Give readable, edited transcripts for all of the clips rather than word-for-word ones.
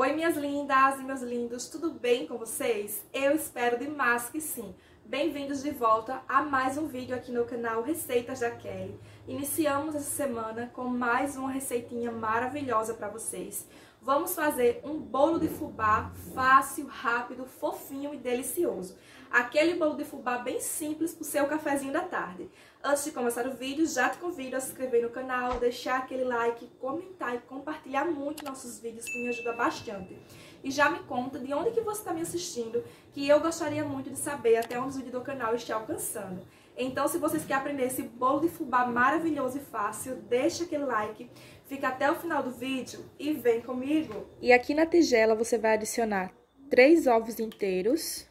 Oi, minhas lindas e meus lindos, tudo bem com vocês? Eu espero demais que sim. Bem-vindos de volta a mais um vídeo aqui no canal Receitas da Kelly. Iniciamos essa semana com mais uma receitinha maravilhosa para vocês. Vamos fazer um bolo de fubá fácil, rápido, fofinho e delicioso. Aquele bolo de fubá bem simples para o seu cafezinho da tarde. Antes de começar o vídeo, já te convido a se inscrever no canal, deixar aquele like, comentar e compartilhar muito nossos vídeos, que me ajuda bastante. E já me conta de onde que você está me assistindo, que eu gostaria muito de saber até onde os vídeos do canal estão alcançando. Então, se vocês querem aprender esse bolo de fubá maravilhoso e fácil, deixa aquele like, fica até o final do vídeo e vem comigo. E aqui na tigela você vai adicionar 3 ovos inteiros,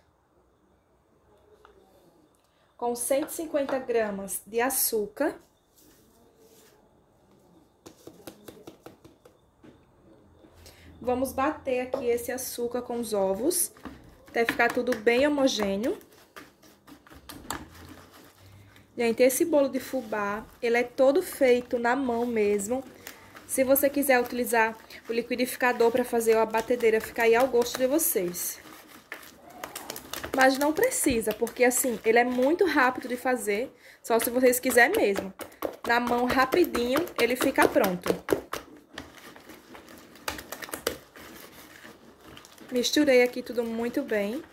com 150 gramas de açúcar, vamos bater aqui esse açúcar com os ovos, até ficar tudo bem homogêneo. Gente, esse bolo de fubá, ele é todo feito na mão mesmo. Se você quiser utilizar o liquidificador para fazer a batedeira, fica aí ao gosto de vocês. Mas não precisa, porque assim, ele é muito rápido de fazer, só se vocês quiserem mesmo. Na mão, rapidinho, ele fica pronto. Misturei aqui tudo muito bem.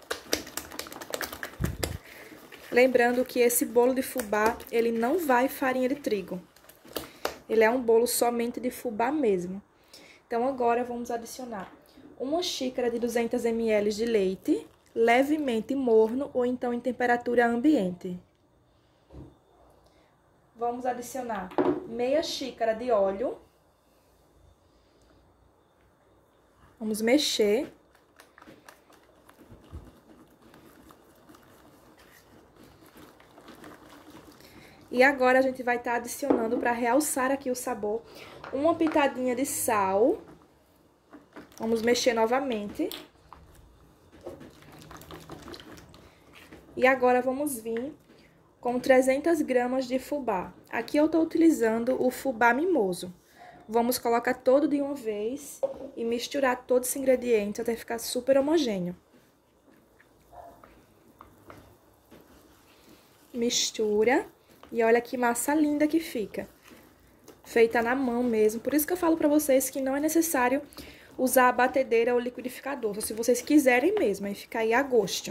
Lembrando que esse bolo de fubá, ele não vai farinha de trigo. Ele é um bolo somente de fubá mesmo. Então, agora vamos adicionar 1 xícara de 200 ml de leite, levemente morno ou então em temperatura ambiente. Vamos adicionar meia xícara de óleo. Vamos mexer. E agora a gente vai estar adicionando, para realçar aqui o sabor, uma pitadinha de sal. Vamos mexer novamente. E agora vamos vir com 300 gramas de fubá. Aqui eu tô utilizando o fubá mimoso. Vamos colocar todo de uma vez e misturar todos os ingredientes até ficar super homogêneo. Mistura. E olha que massa linda que fica. Feita na mão mesmo. Por isso que eu falo pra vocês que não é necessário usar a batedeira ou liquidificador. Só se vocês quiserem mesmo, aí fica aí a gosto.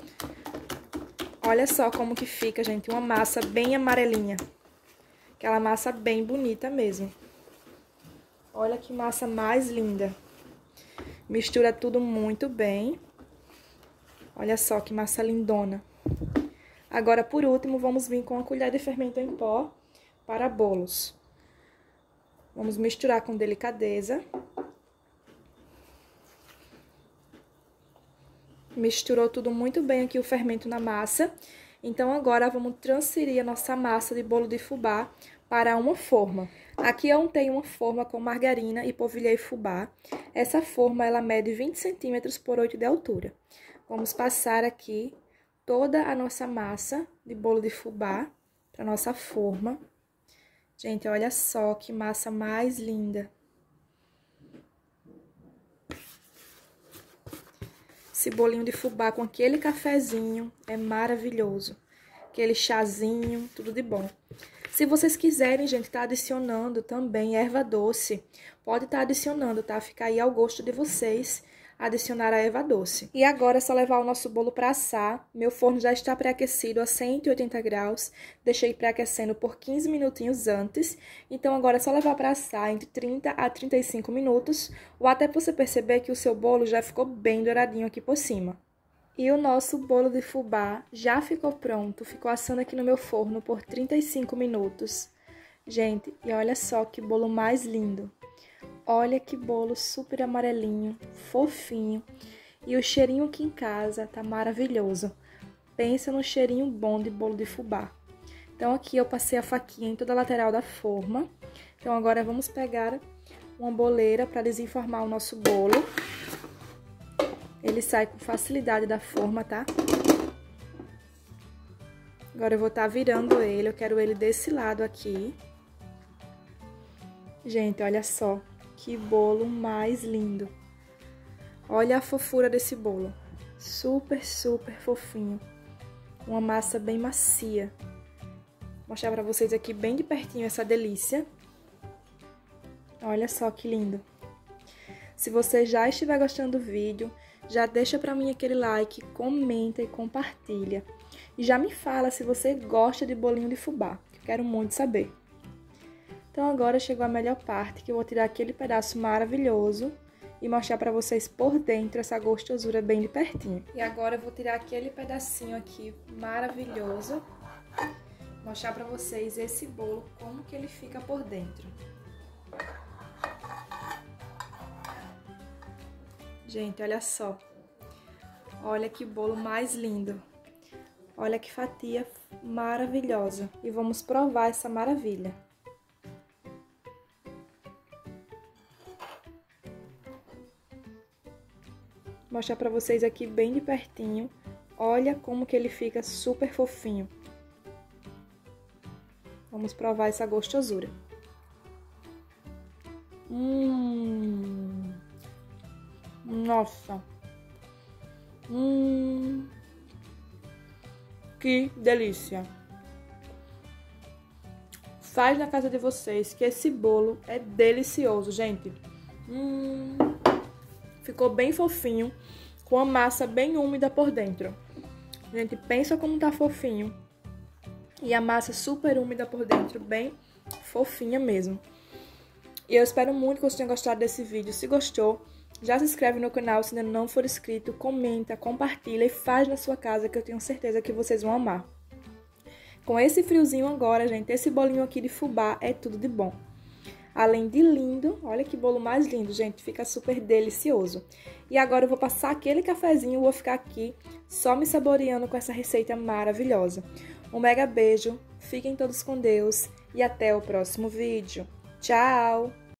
Olha só como que fica, gente, uma massa bem amarelinha. Aquela massa bem bonita mesmo. Olha que massa mais linda. Mistura tudo muito bem. Olha só que massa lindona. Agora, por último, vamos vir com uma colher de fermento em pó para bolos. Vamos misturar com delicadeza. Misturou tudo muito bem aqui o fermento na massa. Então, agora vamos transferir a nossa massa de bolo de fubá para uma forma. Aqui eu untei uma forma com margarina e polvilhei fubá. Essa forma, ela mede 20 centímetros por 8 de altura. Vamos passar aqui toda a nossa massa de bolo de fubá para nossa forma. Gente, olha só que massa mais linda. Esse bolinho de fubá com aquele cafezinho é maravilhoso. Aquele chazinho, tudo de bom. Se vocês quiserem, gente, tá adicionando também erva doce, pode estar adicionando, tá? Fica aí ao gosto de vocês adicionar a erva doce. E agora é só levar o nosso bolo para assar. Meu forno já está pré-aquecido a 180 graus. Deixei pré-aquecendo por 15 minutinhos antes. Então, agora é só levar para assar entre 30 a 35 minutos. Ou até você perceber que o seu bolo já ficou bem douradinho aqui por cima. E o nosso bolo de fubá já ficou pronto. Ficou assando aqui no meu forno por 35 minutos. Gente, e olha só que bolo mais lindo. Olha que bolo super amarelinho, fofinho. E o cheirinho aqui em casa tá maravilhoso. Pensa no cheirinho bom de bolo de fubá. Então, aqui eu passei a faquinha em toda a lateral da forma. Então, agora vamos pegar uma boleira para desenformar o nosso bolo. Ele sai com facilidade da forma, tá? Agora eu vou estar virando ele, eu quero ele desse lado aqui. Gente, olha só. Que bolo mais lindo. Olha a fofura desse bolo. Super, super fofinho. Uma massa bem macia. Vou mostrar pra vocês aqui bem de pertinho essa delícia. Olha só que lindo. Se você já estiver gostando do vídeo, já deixa pra mim aquele like, comenta e compartilha. E já me fala se você gosta de bolinho de fubá, que eu quero muito saber. Então agora chegou a melhor parte, que eu vou tirar aquele pedaço maravilhoso e mostrar pra vocês por dentro essa gostosura bem de pertinho. E agora eu vou tirar aquele pedacinho aqui maravilhoso, mostrar pra vocês esse bolo, como que ele fica por dentro. Gente, olha só. Olha que bolo mais lindo. Olha que fatia maravilhosa. E vamos provar essa maravilha. Vou mostrar pra vocês aqui bem de pertinho. Olha como que ele fica super fofinho. Vamos provar essa gostosura. Nossa. Que delícia. Faz na casa de vocês, que esse bolo é delicioso, gente. Ficou bem fofinho, com a massa bem úmida por dentro. Gente, pensa como tá fofinho. E a massa super úmida por dentro, bem fofinha mesmo. E eu espero muito que vocês tenham gostado desse vídeo. Se gostou, já se inscreve no canal se ainda não for inscrito, comenta, compartilha e faz na sua casa, que eu tenho certeza que vocês vão amar. Com esse friozinho agora, gente, esse bolinho aqui de fubá é tudo de bom. Além de lindo, olha que bolo mais lindo, gente, fica super delicioso. E agora eu vou passar aquele cafezinho, vou ficar aqui só me saboreando com essa receita maravilhosa. Um mega beijo, fiquem todos com Deus e até o próximo vídeo. Tchau!